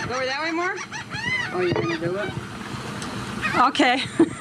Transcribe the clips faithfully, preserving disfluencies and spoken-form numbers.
over that way more? Oh, you're going to do it? Okay.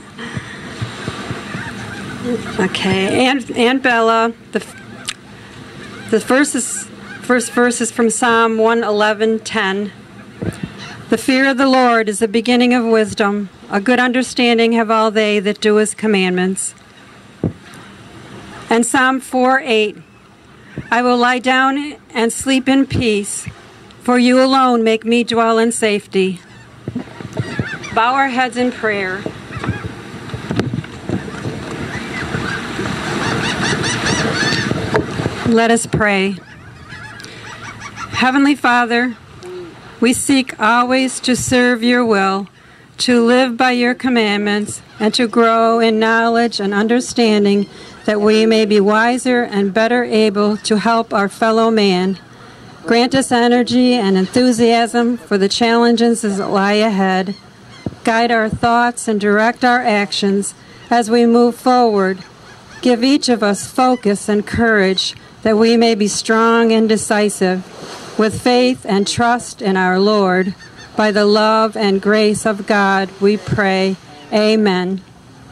Okay, Aunt, Aunt Bella, the, the first, is, first verse is from Psalm one eleven ten. The fear of the Lord is the beginning of wisdom. A good understanding have all they that do his commandments. And Psalm four eight. I will lie down and sleep in peace, for you alone make me dwell in safety. Bow our heads in prayer. Let us pray. Heavenly Father, we seek always to serve your will, to live by your commandments, and to grow in knowledge and understanding, that we may be wiser and better able to help our fellow man. Grant us energy and enthusiasm for the challenges that lie ahead. Guide our thoughts and direct our actions as we move forward. Give each of us focus and courage, that we may be strong and decisive, with faith and trust in our Lord. By the love and grace of God, we pray. Amen.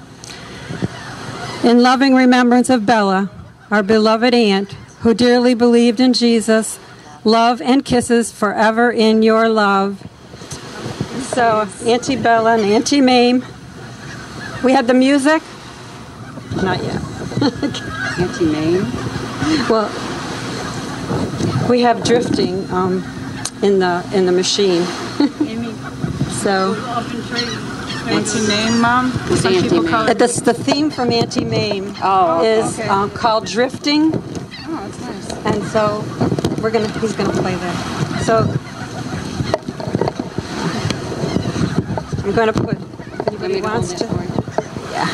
In loving remembrance of Bella, our beloved aunt, who dearly believed in Jesus, love and kisses forever in your love. So, Auntie Bella and Auntie Mame. We had the music? Not yet. Auntie Mame? Well, we have drifting um, in the in the machine. Amy. So. Auntie Mame, Mom? Some Auntie people Mame. call it. That's the theme from Auntie Mame. Oh, okay. Is Okay. um, called Drifting. Oh, that's nice. And so we're gonna he's gonna play that. So I'm gonna put anybody wants to yeah.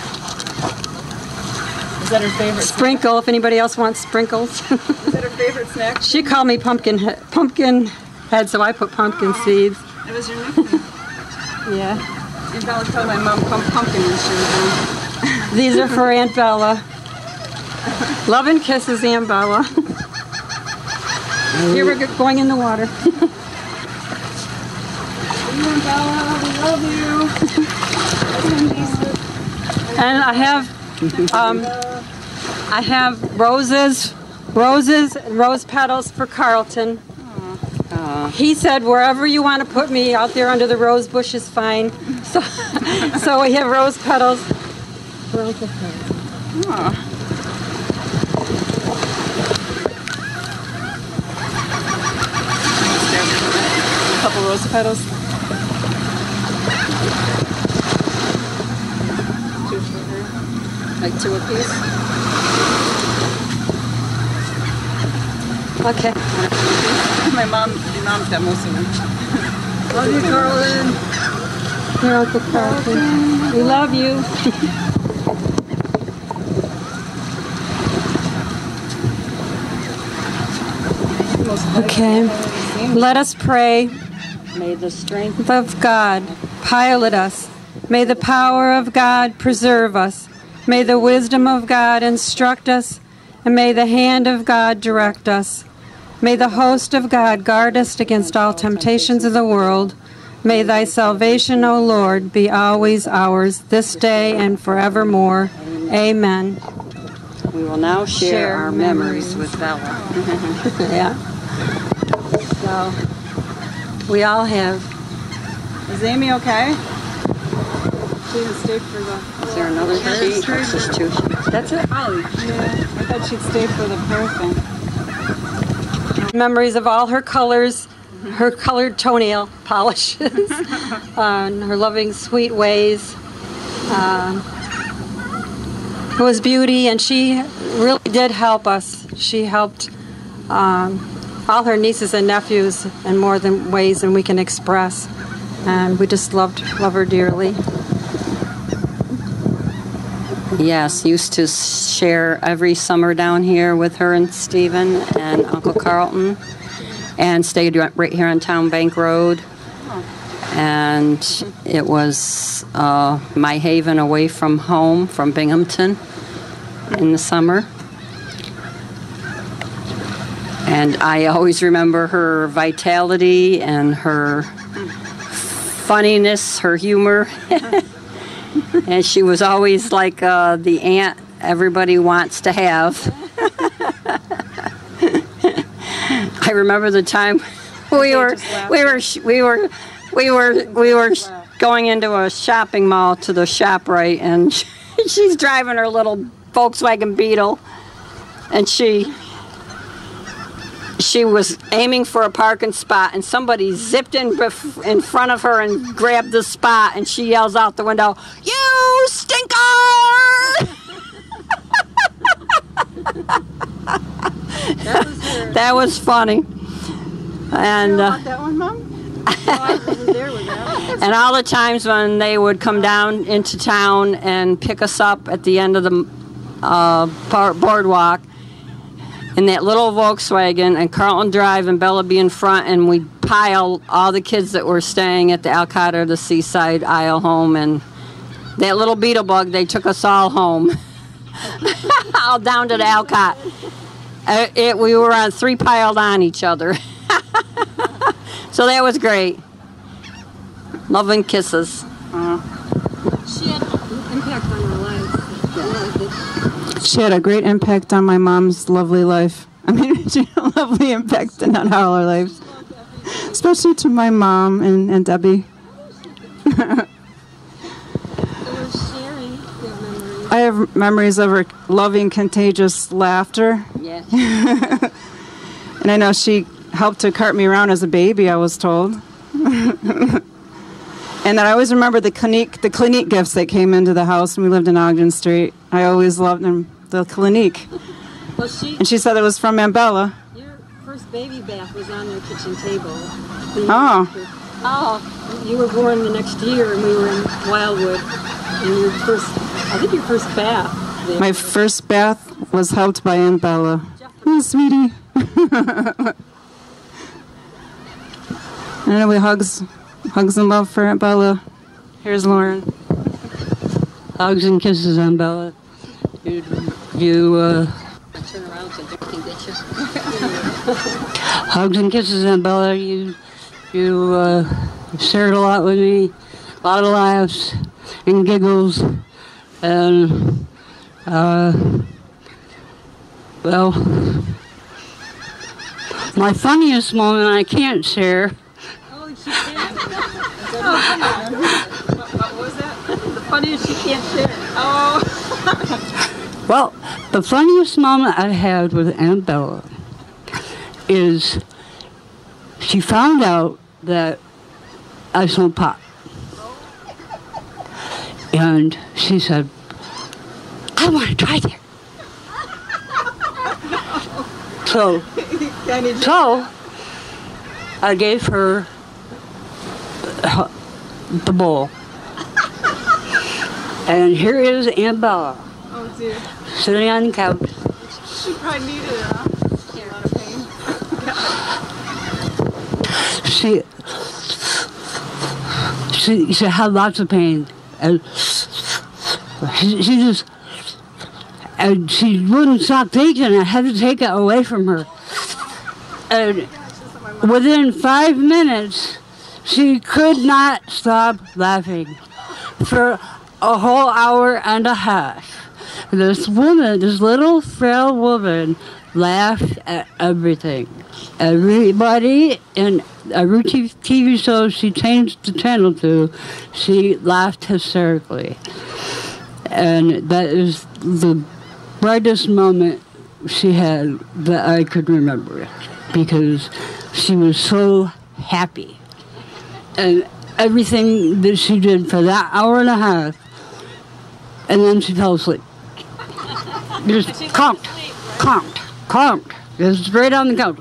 Is that her favorite? Sprinkle if anybody else wants sprinkles. Is that her favorite snack? She called me pumpkin he pumpkin head, so I put pumpkin Oh, seeds. It was your nickname. Yeah. Aunt Bella told my mom pump pumpkin when she was young. These are for Aunt Bella. Love and kisses, Aunt Bella. Here we're go- going in the water. Aunt Bella, we love you. And I have, um, I have roses, roses, and rose petals for Carlton. Uh, He said, wherever you want to put me, out there under the rose bush is fine. So, so we have rose petals. Rose petals. Oh. A couple rose petals. Two for her. Like two apiece. Okay. My mom, my mom's got most of them. Love you, Carlton. Here, Uncle Carlton. We love you. Okay. Let us pray. may the strength Of God pilot us. May the power of God preserve us. May the wisdom of God instruct us. And may the hand of God direct us. May the host of God guard us against all temptations of the world. May thy salvation, O Lord, be always ours, this day and forevermore. Amen. we will now share, Share our memories, with Bella. Yeah. So, we all have. Is Amy okay? She didn't stay for the... Is there another sheet? It's just two sheets. That's it. Oh, yeah. I thought she'd stay for the prayer thing. Memories of all her colors, her colored toenail polishes, uh, and her loving, sweet ways. Um, it was beauty, and she really did help us. She helped um, all her nieces and nephews in more than ways than we can express, and we just loved love her dearly. Yes, used to share every summer down here with her and Stephen and Uncle Carlton, and stayed right here on Town Bank Road. And it was uh, my haven away from home, from Binghamton, in the summer. And I always remember her vitality and her funniness, her humor. And she was always like uh, the aunt everybody wants to have. I remember the time we were we were we were we were we were going into a shopping mall to the ShopRite, and she's driving her little Volkswagen Beetle, and she she was aiming for a parking spot, and somebody zipped in bef- in front of her and grabbed the spot, and she yells out the window, "You stinker!" That was her. That was funny. And You uh, want that one, Mom? No, I wasn't there with that one. and all the times when they would come down into town and pick us up at the end of the uh, bar- boardwalk in that little Volkswagen, and Carlton Drive and Bella be in front, and we'd pile all the kids that were staying at the Alcott or the Seaside Isle home, and that little beetle bug, they took us all home. All down to the Alcott. Uh, it, we were on three piled on each other. So that was great. Love and kisses. Uh, She had an impact on our lives. she had a great impact on my mom's lovely life. I mean, she had a lovely impact on all our lives. Especially to my mom and, and Debbie. I have memories of her loving, contagious laughter. Yeah. And I know she helped to cart me around as a baby, I was told. And then I always remember the Clinique, the Clinique gifts that came into the house when we lived in Ogden Street. I always loved them, the Clinique. Well, she, And she said it was from Ambella. your first baby bath was on their kitchen table. The year Oh. after. Oh, you were born the next year, and we were in Wildwood. And your first, I think your first bath. there. My first bath was helped by Ambella. Oh, sweetie. And anyway, hugs, hugs and love for Aunt Bella. Here's Lauren. Hugs and kisses on Bella. You, you uh, Turn around so they can get you. hugs and kisses on Bella. You, you uh, shared a lot with me, a lot of laughs and giggles, and uh, well, my funniest moment I can't share. Oh, she can't. What was that? The funniest she can't share. Oh. Well, the funniest moment I had with Aunt Bella is she found out that I smoked pot. And she said, "I want to try that." So, so I gave her uh, the bowl. And here is Aunt Bella. Oh, dear. Sitting on the couch. She probably needed it, huh? A lot of pain. She, she, she had lots of pain. And she, she just, and she wouldn't stop taking it. I had to take it away from her. And within five minutes, she could not stop laughing for a whole hour and a half. This woman, this little frail woman, laughed at everything. Everybody in every T V show she changed the channel to, she laughed hysterically. And that is the brightest moment she had that I could remember, because she was so happy. And everything that she did for that hour and a half, and then she fell asleep. Just conked, conked, conked. Just right on the couch.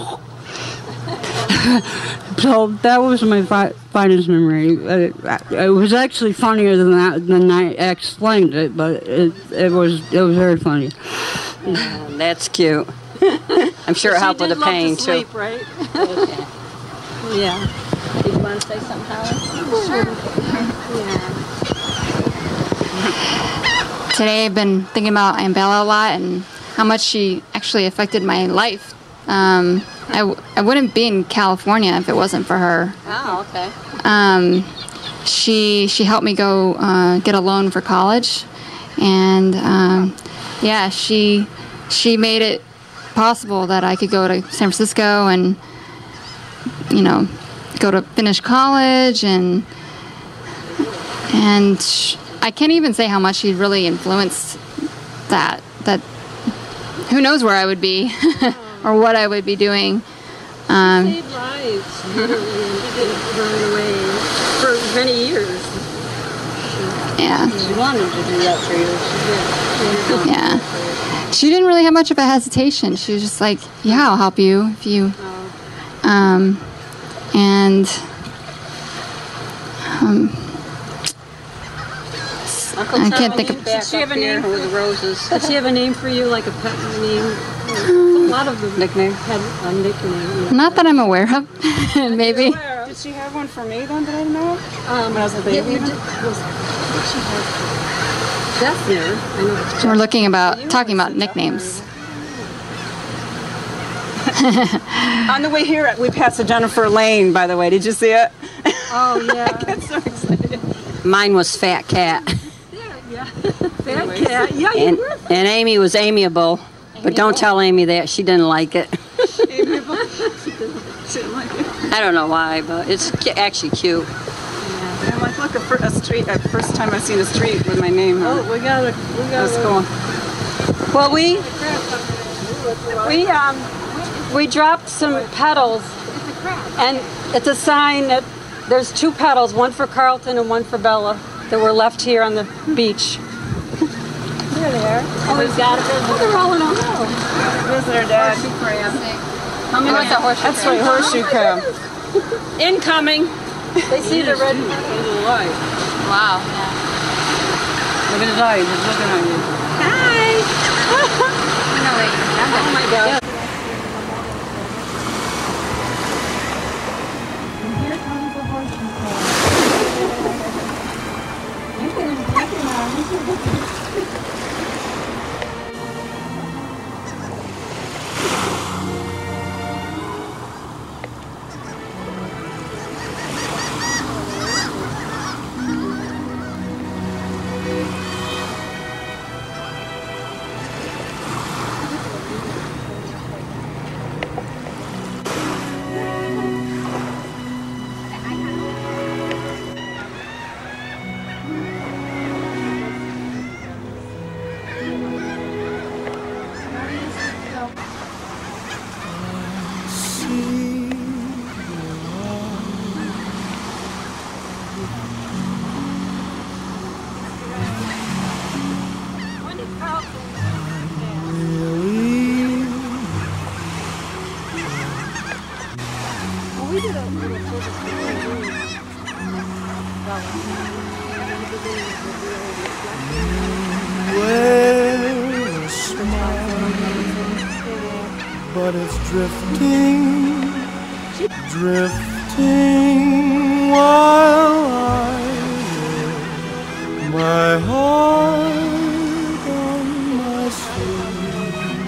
So that was my fi- finest memory. It, it was actually funnier than that than I explained it, but it it was it was very funny. Yeah, that's cute. I'm sure it helped with the pain to too. sleep, right? Okay. Yeah. Did you want to say something, Howard? Today I've been thinking about Aunt Bella a lot and how much she actually affected my life Um, I, w- I wouldn't be in California if it wasn't for her. Oh, okay. Um, she she helped me go uh, get a loan for college, and um, yeah, she she made it possible that I could go to San Francisco and, you know, go to finish college, and and sh- I can't even say how much she really influenced that. That who knows where I would be or what I would be doing. Um, Saved lives, literally, and didn't run away for many years. yeah, She wanted to do that for you. She did. yeah. She didn't really have much of a hesitation. She was just like, "Yeah, I'll help you if you." Um, and um, Uncle I Tom, can't think of- back Did she have up a here name? with the roses. Did she have a name for you, like a pet name? A lot of them Nickname? had a nickname. Yeah. not that I'm aware of. Maybe. Did she have one for me then that I know of? Um, When I was a yeah, baby? you did, was, I think she had Deathner. I know it's We're looking about talking about nicknames. On the way here, we passed a Jennifer Lane, by the way. Did you see it? Oh, yeah. I'm so excited. Mine was Fat Cat. yeah. Fat cat. Yeah, you And, were. and Amy was amiable. But don't tell Amy that. She didn't like it. Amiable. She didn't like it. I don't know why, but it's cu- actually cute. And I'm like, look, a, fir- a street, a first time I've seen a street with my name on it. Oh, we got it. We got That's it. cool. Well, we we um we dropped some petals, and it's a sign that there's two petals, one for Carlton and one for Bella, that were left here on the beach. There they are. Oh, we've got it. Oh, they're all in a row. Visitor dad. How many? What's a horseshoe That's right, horseshoe crab. Incoming. They see the red. Wow. Look at his eyes. He's looking at you. Hi. Oh my God. Well, a smile, but it's drifting, drifting while I wear my heart on my sleeve.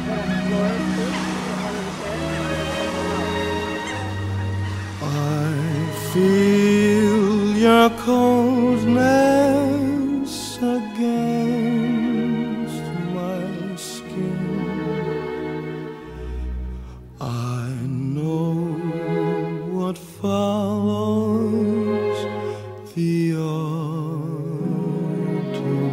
I feel your coldness against my skin. I know what follows the autumn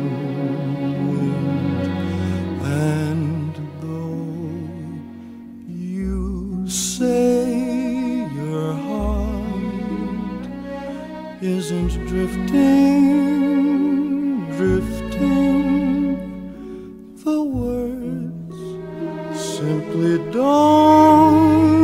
wind, and though you say your heart isn't drifting, drifting, the words simply don't